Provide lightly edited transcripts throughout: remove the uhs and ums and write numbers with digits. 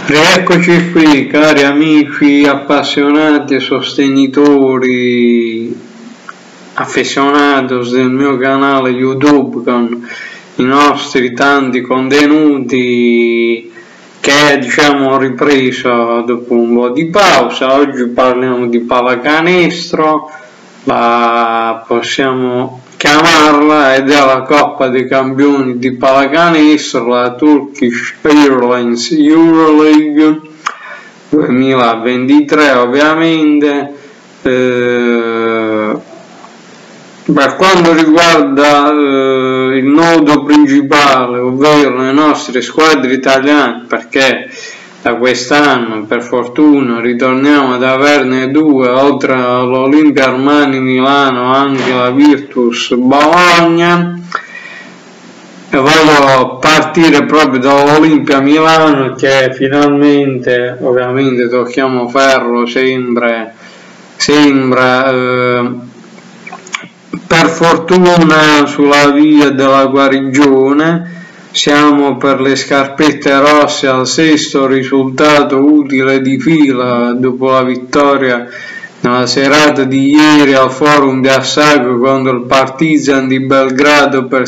Rieccoci qui, cari amici appassionati e sostenitori affezionados del mio canale YouTube con i nostri tanti contenuti che ho ripreso dopo un po' di pausa. Oggi parliamo di pallacanestro, possiamo chiamarla, ed è la Coppa dei Campioni di pallacanestro, la Turkish Airlines Euroleague 2023 ovviamente. Per quanto riguarda il nodo principale, ovvero le nostre squadre italiane, perché da quest'anno per fortuna ritorniamo ad averne due, oltre all'Olimpia Armani Milano anche la Virtus Bologna, e voglio partire proprio dall'Olimpia Milano, che finalmente, ovviamente tocchiamo ferro, sembra per fortuna sulla via della guarigione. Siamo per le scarpette rosse al sesto risultato utile di fila dopo la vittoria nella serata di ieri al Forum di Assago contro il Partizan di Belgrado per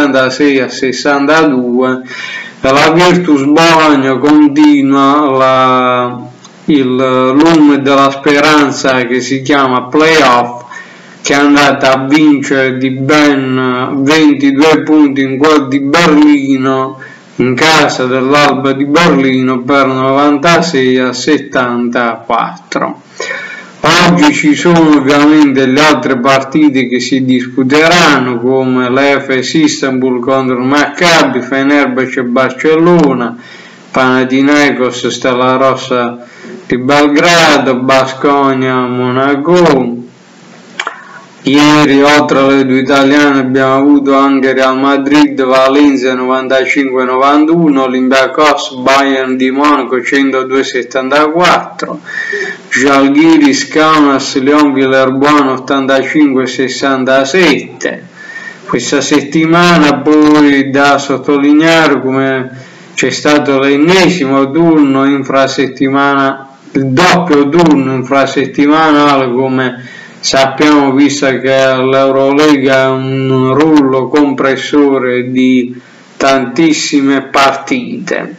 76-62. La Virtus Bologna continua il lume della speranza che si chiama playoff, che è andata a vincere di ben 22 punti in quel di Berlino, in casa dell'Alba di Berlino, per 96-74. Oggi ci sono ovviamente le altre partite che si disputeranno, come l'Efes Istanbul contro il Maccabi, Fenerbahce Barcellona, Panathinaikos Stella Rossa di Belgrado, Baskonia Monaco. Ieri, oltre alle due italiane, abbiamo avuto anche Real Madrid Valencia 95-91, Olympiacos Bayern di Monaco 102-74, Žalgiris Kaunas Lyon Villeurbanne 85-67. Questa settimana poi da sottolineare come c'è stato l'ennesimo turno infrasettimana, il doppio turno infrasettimanale, come sappiamo, visto che l'Eurolega è un rullo compressore di tantissime partite.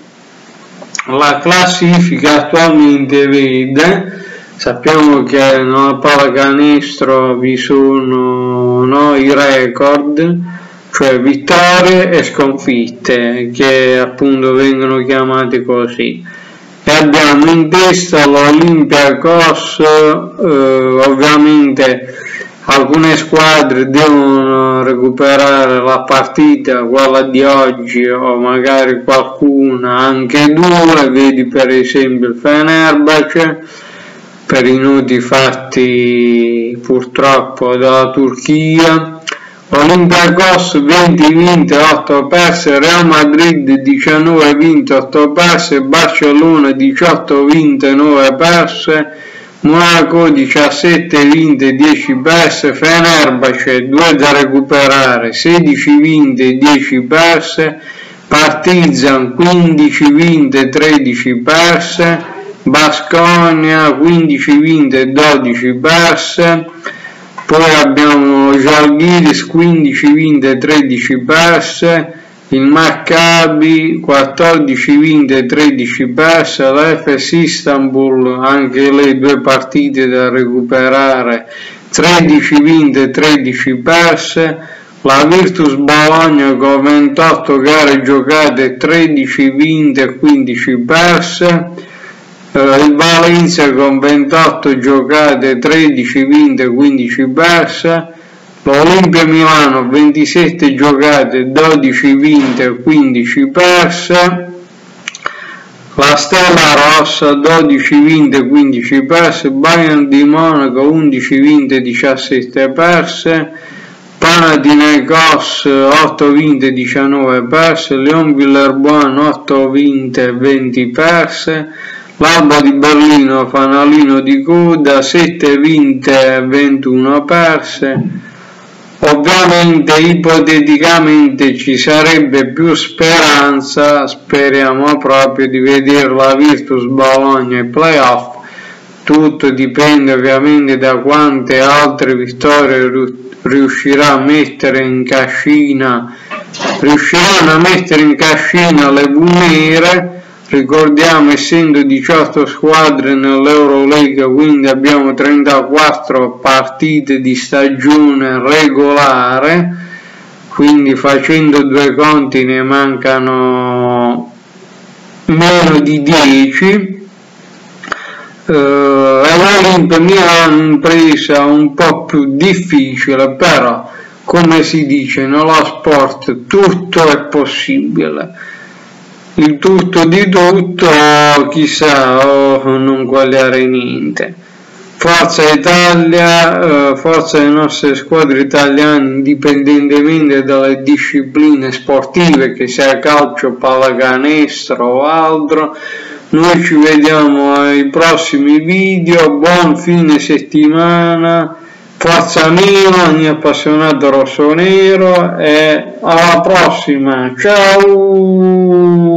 La classifica attualmente vede, sappiamo che nella pallacanestro vi sono i record, cioè vittorie e sconfitte, che appunto vengono chiamate così. E abbiamo in testa l'Olympiacos. Ovviamente alcune squadre devono recuperare la partita, quella di oggi, o magari qualcuna anche due, vedi per esempio il Fenerbahce, per i noti fatti purtroppo dalla Turchia. Olympiacos 20 vinte, 8 perse, Real Madrid 19 vinte, 8 perse, Barcellona 18 vinte, 9 perse, Monaco 17 vinte, 10 perse, Fenerbahce 2 da recuperare, 16 vinte, 10 perse, Partizan 15 vinte, 13 perse, Baskonia 15 vinte, 12 perse. Poi abbiamo Žalgiris 15 vinte, 13 perse, il Maccabi 14 vinte, 13 perse, l'Efes Istanbul, anche le due partite da recuperare, 13 vinte, 13 perse, la Virtus Bologna con 28 gare giocate, 13 vinte e 15 perse, il Valencia con 28 giocate, 13 vinte, 15 perse, l'Olimpia Milano 27 giocate, 12 vinte, 15 perse, la Stella Rossa 12 vinte, 15 perse, Bayern di Monaco 11 vinte, 17 perse, Panathinaikos 8 vinte, 19 perse, Lyon Villeurbanne 8 vinte, 20 perse, l'Alba di Berlino fanalino di coda, 7 vinte e 21 perse, Ovviamente, ipoteticamente, ci sarebbe più speranza, speriamo proprio, di vedere la Virtus Bologna ai playoff. Tutto dipende ovviamente da quante altre vittorie riusciranno a mettere in cascina le V-nere. Ricordiamo, essendo 18 squadre nell'Eurolega, quindi abbiamo 34 partite di stagione regolare, quindi facendo due conti ne mancano meno di 10. E l'Olimpia mi ha un'impresa un po' più difficile, però come si dice nello sport tutto è possibile. Il tutto di tutto, chissà, non quagliare niente. Forza Italia, forza le nostre squadre italiane, indipendentemente dalle discipline sportive, che sia calcio, pallacanestro o altro. Noi ci vediamo ai prossimi video, buon fine settimana, forza Milan, appassionato rossonero, e alla prossima, ciao!